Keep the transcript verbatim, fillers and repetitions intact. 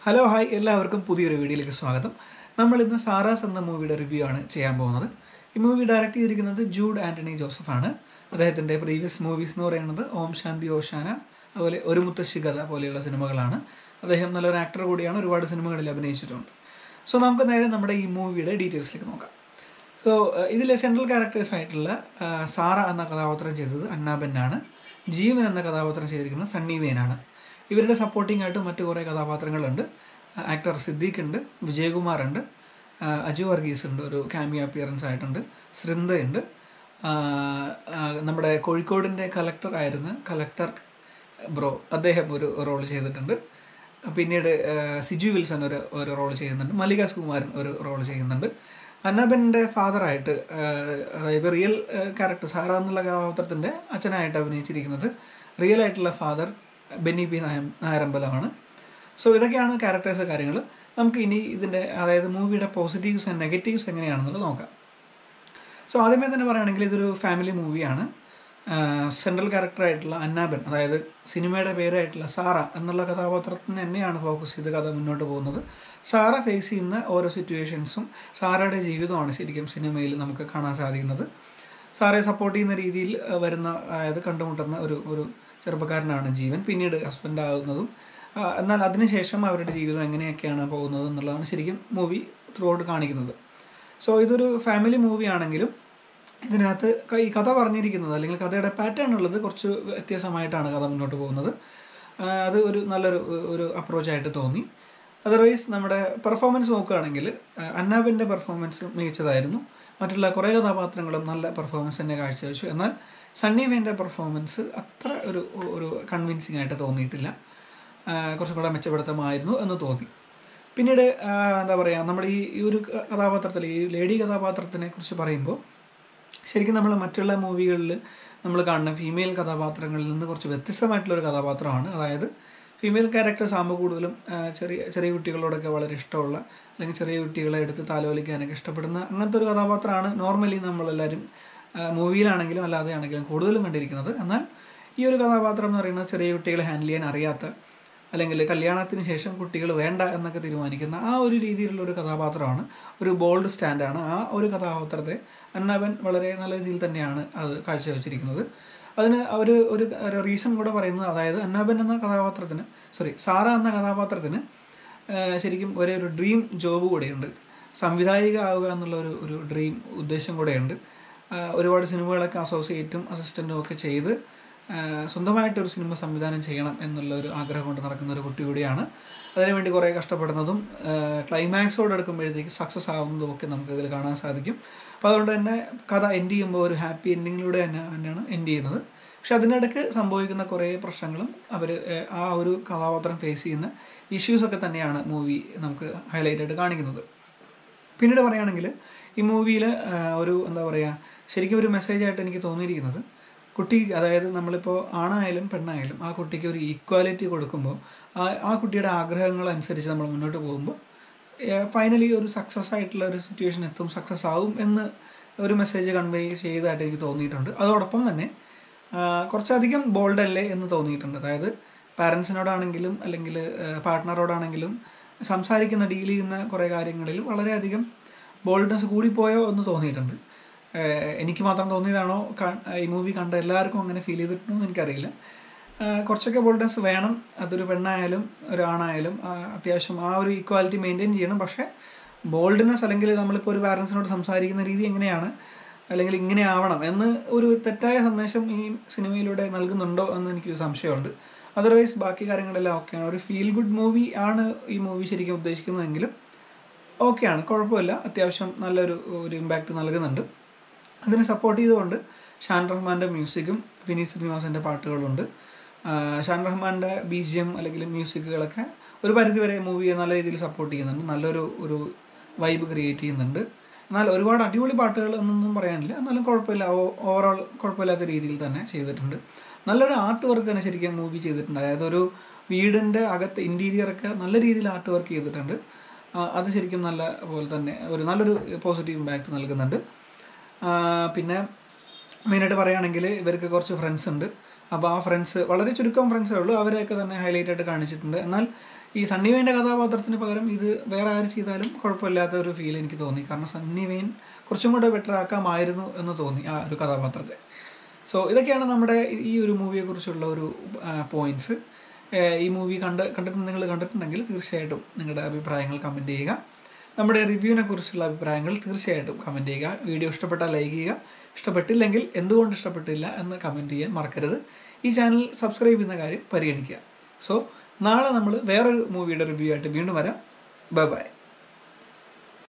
Hello hi എല്ലാവർക്കും പുതിയൊരു വീഡിയോയിലേക്ക് സ്വാഗതം. നമ്മൾ ഇന്ന് സാറാസ് എന്ന മൂവിയുടെ റിവ്യൂ ആണ് ചെയ്യാൻ പോകുന്നത്. ഈ മൂവി ഡയറക്റ്റ് ചെയ്തിരിക്കുന്നത് ജൂഡ് ആൻ്റണി ജോസഫാണ്. അദ്ദേഹത്തിൻ്റെ പ്രീവിയസ് മൂവീസ് എന്ന് പറയുന്നത് ഓം ശാന്തി ഓശാന, അതുപോലെ ഒരു മുത്തശ്ശി കഥ പോലെയുള്ള സിനിമകളാണ്. അദ്ദേഹം നല്ലൊരു ആക്ടർ കൂടിയാണ്, ഒരുപാട് സിനിമകളിൽ അഭിനയിച്ചിട്ടുണ്ട്. സോ നമുക്ക് നേരെ നമ്മുടെ ഈ മൂവിയുടെ ഡീറ്റെയിൽസിലേക്ക് നോക്കാം. സോ ഇതിലെ സെൻട്രൽ ക്യാരക്ടേഴ്സ് ആയിട്ടുള്ള സാറ എന്ന കഥാപാത്രം ചെയ്തത് അന്നാബെന്നാണ്. ജീവൻ എന്ന കഥാപാത്രം ചെയ്തിരിക്കുന്നത് സണ്ണി വെയിനാണ്. ഇവരുടെ സപ്പോർട്ടിംഗ് ആയിട്ട് മറ്റു കുറേ കഥാപാത്രങ്ങളുണ്ട്. ആക്ടർ സിദ്ദീഖ് ഉണ്ട്, വിജയകുമാർ ഉണ്ട്, അജു വർഗീസ് ഉണ്ട്, ഒരു ക്യാമിയോ അപ്പിയറൻസ് ആയിട്ടുണ്ട്, സൃന്ദയുണ്ട്, നമ്മുടെ കോഴിക്കോടിൻ്റെ കലക്ടർ ആയിരുന്ന കലക്ടർ ബ്രോ അദ്ദേഹം ഒരു റോൾ ചെയ്തിട്ടുണ്ട്. പിന്നീട് സിജു വിൽസൺ ഒരു ഒരു റോൾ ചെയ്യുന്നുണ്ട്, മല്ലിക സുകുമാരൻ ഒരു റോൾ ചെയ്യുന്നുണ്ട്. അന്നാബെൻ്റെ ഫാദറായിട്ട്, അതായത് റിയൽ ക്യാരക്ടർ സാറ എന്നുള്ള കഥാപാത്രത്തിൻ്റെ അച്ഛനായിട്ട് അഭിനയിച്ചിരിക്കുന്നത് റിയൽ ആയിട്ടുള്ള ഫാദർ ബെന്നി പി നായരമ്പലമാണ്. സോ ഇതൊക്കെയാണ് ക്യാരക്ടേഴ്സ് കാര്യങ്ങൾ. നമുക്ക് ഇനി ഇതിൻ്റെ അതായത് മൂവിയുടെ പോസിറ്റീവ്സ് ആൻഡ് നെഗറ്റീവ്സ് എങ്ങനെയാണെന്നുള്ളത് നോക്കാം. സോ ആദ്യമേ തന്നെ പറയുകയാണെങ്കിൽ ഇതൊരു ഫാമിലി മൂവിയാണ്. സെൻട്രൽ ക്യാരക്ടറായിട്ടുള്ള അന്നാബൻ, അതായത് സിനിമയുടെ പേരായിട്ടുള്ള സാറ എന്നുള്ള കഥാപാത്രത്തിന് തന്നെയാണ് ഫോക്കസ് ചെയ്ത് കഥ മുന്നോട്ട് പോകുന്നത്. സാറ ഫേസ് ചെയ്യുന്ന ഓരോ സിറ്റുവേഷൻസും സാറയുടെ ജീവിതമാണ് ശരിക്കും സിനിമയിൽ നമുക്ക് കാണാൻ സാധിക്കുന്നത്. സാറയെ സപ്പോർട്ട് ചെയ്യുന്ന രീതിയിൽ വരുന്ന, അതായത് കണ്ടുമുട്ടുന്ന ഒരു ഒരു ചെറുപ്പക്കാരനാണ് ജീവൻ, പിന്നീട് ഹസ്ബൻഡ് ആകുന്നതും. എന്നാൽ അതിനുശേഷം അവരുടെ ജീവിതം എങ്ങനെയൊക്കെയാണ് പോകുന്നത് എന്നുള്ളതാണ് ശരിക്കും മൂവി ത്രൂ ഔട്ട് കാണിക്കുന്നത്. സോ ഇതൊരു ഫാമിലി മൂവി ആണെങ്കിലും ഇതിനകത്ത് ഈ കഥ പറഞ്ഞിരിക്കുന്നത് അല്ലെങ്കിൽ കഥയുടെ പാറ്റേൺ ഉള്ളത് കുറച്ച് വ്യത്യാസമായിട്ടാണ് കഥ മുന്നോട്ട് പോകുന്നത്. അത് ഒരു നല്ലൊരു ഒരു അപ്രോച്ചായിട്ട് തോന്നി. അതർവൈസ് നമ്മുടെ പെർഫോമൻസ് നോക്കുകയാണെങ്കിൽ അന്നാബിൻ്റെ പെർഫോമൻസ് മികച്ചതായിരുന്നു. മറ്റുള്ള കുറേ കഥാപാത്രങ്ങളും നല്ല പെർഫോമൻസ് തന്നെ കാഴ്ചവെച്ചു. എന്നാൽ സണ്ണി വെയിൻ്റെ പെർഫോമൻസ് അത്ര ഒരു ഒരു കൺവിൻസിങ് ആയിട്ട് തോന്നിയിട്ടില്ല. കുറച്ചും കൂടെ മെച്ചപ്പെടുത്തമായിരുന്നു എന്ന് തോന്നി. പിന്നീട് എന്താ പറയുക, നമ്മുടെ ഈ ഈ ഒരു കഥാപാത്രത്തിൽ, ഈ ലേഡി കഥാപാത്രത്തിനെ കുറിച്ച് പറയുമ്പോൾ ശരിക്കും നമ്മൾ മറ്റുള്ള മൂവികളിൽ നമ്മൾ കാണുന്ന ഫീമെയിൽ കഥാപാത്രങ്ങളിൽ നിന്ന് കുറച്ച് വ്യത്യസ്തമായിട്ടുള്ളൊരു കഥാപാത്രമാണ്. അതായത് ഫീമെയിൽ ക്യാരക്ടേഴ്സ് ആകുമ്പോൾ കൂടുതലും ചെറിയ ചെറിയ കുട്ടികളോടൊക്കെ വളരെ ഇഷ്ടമുള്ള, അല്ലെങ്കിൽ ചെറിയ കുട്ടികളെ എടുത്ത് താലോലിക്കാനൊക്കെ ഇഷ്ടപ്പെടുന്ന അങ്ങനത്തെ ഒരു കഥാപാത്രമാണ് നോർമലി നമ്മളെല്ലാവരും മൂവിയിലാണെങ്കിലും അല്ലാതെ ആണെങ്കിലും കൂടുതലും കണ്ടിരിക്കുന്നത്. എന്നാൽ ഈ ഒരു കഥാപാത്രം എന്ന് പറയുന്നത് ചെറിയ കുട്ടികളെ ഹാൻഡിൽ ചെയ്യാൻ അറിയാത്ത, അല്ലെങ്കിൽ കല്യാണത്തിന് ശേഷം കുട്ടികൾ വേണ്ട എന്നൊക്കെ തീരുമാനിക്കുന്ന ആ ഒരു രീതിയിലുള്ളൊരു കഥാപാത്രമാണ്. ഒരു ബോൾഡ് സ്റ്റാൻഡാണ്. ആ ഒരു കഥാപാത്രത്തെ അന്നാബൻ വളരെ നല്ല രീതിയിൽ തന്നെയാണ് അത് കാഴ്ചവെച്ചിരിക്കുന്നത്. അതിന് അവർ ഒരു റീസൺ കൂടെ പറയുന്നത്, അതായത് അന്നാബൻ എന്ന കഥാപാത്രത്തിന് സോറി സാറ എന്ന കഥാപാത്രത്തിന് ശരിക്കും ഒരേ ഒരു ഡ്രീം ജോബ് കൂടെയുണ്ട്. സംവിധായിക ആവുക എന്നുള്ള ഒരു ഒരു ഡ്രീം ഉദ്ദേശം കൂടെയുണ്ട്. ഒരുപാട് സിനിമകളൊക്കെ അസോസിയേറ്റും അസിസ്റ്റൻറ്റും ഒക്കെ ചെയ്ത് സ്വന്തമായിട്ടൊരു സിനിമ സംവിധാനം ചെയ്യണം എന്നുള്ളൊരു ആഗ്രഹം കൊണ്ട് നടക്കുന്ന ഒരു കുട്ടി കൂടിയാണ്. അതിനുവേണ്ടി കുറേ കഷ്ടപ്പെടുന്നതും ക്ലൈമാക്സോട് എടുക്കുമ്പോഴത്തേക്ക് സക്സസ് ആവുന്നതും ഒക്കെ നമുക്കിതിൽ കാണാൻ സാധിക്കും. അപ്പോൾ അതുകൊണ്ട് തന്നെ കഥ എൻഡ് ചെയ്യുമ്പോൾ ഒരു ഹാപ്പി എൻഡിങ്ങിലൂടെ തന്നെ തന്നെയാണ് എൻഡ് ചെയ്യുന്നത്. പക്ഷെ അതിനിടയ്ക്ക് സംഭവിക്കുന്ന കുറേ പ്രശ്നങ്ങളും അവർ ആ ഒരു കഥാപാത്രം ഫേസ് ചെയ്യുന്ന ഇഷ്യൂസൊക്കെ തന്നെയാണ് മൂവി നമുക്ക് ഹൈലൈറ്റ് ആയിട്ട് കാണിക്കുന്നത്. പിന്നീട് പറയുകയാണെങ്കിൽ ഈ മൂവിയിൽ ഒരു എന്താ പറയുക, ശരിക്കും ഒരു മെസ്സേജായിട്ട് എനിക്ക് തോന്നിയിരിക്കുന്നത്, കുട്ടി, അതായത് നമ്മളിപ്പോൾ ആണായാലും പെണ്ണായാലും ആ കുട്ടിക്ക് ഒരു ഈക്വാലിറ്റി കൊടുക്കുമ്പോൾ ആ ആ കുട്ടിയുടെ ആഗ്രഹങ്ങളനുസരിച്ച് നമ്മൾ മുന്നോട്ട് പോകുമ്പോൾ ഫൈനലി ഒരു സക്സസ് ആയിട്ടുള്ള ഒരു സിറ്റുവേഷൻ എത്തും, സക്സസ് ആവും എന്ന് ഒരു മെസ്സേജ് കൺവേ ചെയ്തതായിട്ട് എനിക്ക് തോന്നിയിട്ടുണ്ട്. അതോടൊപ്പം തന്നെ കുറച്ചധികം ബോൾഡല്ലേ എന്ന് തോന്നിയിട്ടുണ്ട്. അതായത് പാരൻസിനോടാണെങ്കിലും അല്ലെങ്കിൽ പാർട്ട്ണറോടാണെങ്കിലും സംസാരിക്കുന്ന, ഡീൽ ചെയ്യുന്ന കുറേ കാര്യങ്ങളിൽ വളരെയധികം ബോൾഡ്നെസ് കൂടിപ്പോയോ എന്ന് തോന്നിയിട്ടുണ്ട്. എനിക്ക് മാത്രം തോന്നിയതാണോ, ഈ മൂവി കണ്ട എല്ലാവർക്കും അങ്ങനെ ഫീൽ ചെയ്തിട്ടുണ്ടോ എന്ന് എനിക്കറിയില്ല. കുറച്ചൊക്കെ ബോൾഡ്നെസ് വേണം. അതൊരു പെണ്ണായാലും ഒരാണായാലും അത്യാവശ്യം ആ ഒരു ഈക്വാലിറ്റി മെയിൻറ്റെയിൻ ചെയ്യണം. പക്ഷേ ബോൾഡ്നെസ്, അല്ലെങ്കിൽ നമ്മളിപ്പോൾ ഒരു പാരൻസിനോട് സംസാരിക്കുന്ന രീതി എങ്ങനെയാണ്, അല്ലെങ്കിൽ ഇങ്ങനെ ആവണം എന്ന് ഒരു തെറ്റായ സന്ദേശം ഈ സിനിമയിലൂടെ നൽകുന്നുണ്ടോ എന്ന് എനിക്കൊരു സംശയമുണ്ട്. അതർവൈസ് ബാക്കി കാര്യങ്ങളെല്ലാം ഓക്കെയാണ്. ഒരു ഫീൽ ഗുഡ് മൂവി ആണ് ഈ മൂവി ശരിക്കും ഉദ്ദേശിക്കുന്നതെങ്കിലും ഓക്കെയാണ്, കുഴപ്പമില്ല. അത്യാവശ്യം നല്ലൊരു ഒരു ഇമ്പാക്റ്റ് നൽകുന്നുണ്ട്. അതിനെ സപ്പോർട്ട് ചെയ്തുകൊണ്ട് ഷാൻ റഹ്മാൻ്റെ മ്യൂസിക്കും വിനീത് ശ്രീനിവാസൻ്റെ പാട്ടുകളുണ്ട്. ഷാൻ റഹ്മാൻ്റെ ബി ജി എം അല്ലെങ്കിൽ മ്യൂസിക്കുകളൊക്കെ ഒരു പരിധിവരെ മൂവിയെ നല്ല രീതിയിൽ സപ്പോർട്ട് ചെയ്യുന്നുണ്ട്, നല്ലൊരു ഒരു വൈബ് ക്രിയേറ്റ് ചെയ്യുന്നുണ്ട്. എന്നാൽ ഒരുപാട് അടിപൊളി പാട്ടുകൾ എന്നൊന്നും പറയാനില്ല, എന്നാലും കുഴപ്പമില്ല, ഓവറോൾ കുഴപ്പമില്ലാത്ത രീതിയിൽ തന്നെ ചെയ്തിട്ടുണ്ട്. നല്ലൊരു ആർട്ട് വർക്ക് തന്നെ ശരിക്കും മൂവി ചെയ്തിട്ടുണ്ട്. അതായത് ഒരു വീടിൻ്റെ അകത്ത് ഇൻറ്റീരിയറൊക്കെ നല്ല രീതിയിൽ ആർട്ട് വർക്ക് ചെയ്തിട്ടുണ്ട്. അത് ശരിക്കും നല്ല പോലെ തന്നെ ഒരു നല്ലൊരു പോസിറ്റീവ് ഇമ്പാക്റ്റ് നൽകുന്നുണ്ട്. പിന്നെ മെയിനായിട്ട് പറയുകയാണെങ്കിൽ ഇവർക്ക് കുറച്ച് ഫ്രണ്ട്സ് ഉണ്ട്. അപ്പോൾ ആ ഫ്രണ്ട്സ് വളരെ ചുരുക്കം ഫ്രണ്ട്സേ ഉള്ളൂ, അവരെയൊക്കെ തന്നെ ഹൈലൈറ്റ് ആയിട്ട് കാണിച്ചിട്ടുണ്ട്. എന്നാൽ ഈ സണ്ണി വെയിൻ്റെ കഥാപാത്രത്തിന് പകരം ഇത് വേറെ ആര് ചെയ്താലും കുഴപ്പമില്ലാത്ത ഒരു ഫീൽ എനിക്ക് തോന്നി. കാരണം സണ്ണി വെയിൻ കുറച്ചും കൂടെ ബെറ്റർ ആക്കാമായിരുന്നു എന്ന് തോന്നി ആ ഒരു കഥാപാത്രത്തെ. സോ ഇതൊക്കെയാണ് നമ്മുടെ ഈ ഒരു മൂവിയെക്കുറിച്ചുള്ള ഒരു പോയിൻറ്റ്സ്. ഈ മൂവി കണ്ട് കണ്ടിട്ട് നിങ്ങൾ കണ്ടിട്ടുണ്ടെങ്കിൽ തീർച്ചയായിട്ടും നിങ്ങളുടെ അഭിപ്രായങ്ങൾ കമൻറ്റ് ചെയ്യുക. നമ്മുടെ റിവ്യൂവിനെ കുറിച്ചുള്ള അഭിപ്രായങ്ങൾ തീർച്ചയായിട്ടും കമൻറ്റ് ചെയ്യുക. വീഡിയോ ഇഷ്ടപ്പെട്ടാൽ ലൈക്ക് ചെയ്യുക, ഇഷ്ടപ്പെട്ടില്ലെങ്കിൽ എന്തുകൊണ്ട് ഇഷ്ടപ്പെട്ടില്ല എന്ന് കമൻറ്റ് ചെയ്യാൻ മറക്കരുത്. ഈ ചാനൽ സബ്സ്ക്രൈബ് ചെയ്യുന്ന കാര്യം പരിഗണിക്കുക. സോ നാളെ നമ്മൾ വേറൊരു മൂവിയുടെ റിവ്യൂ ആയിട്ട് വീണ്ടും വരാം. Bye by.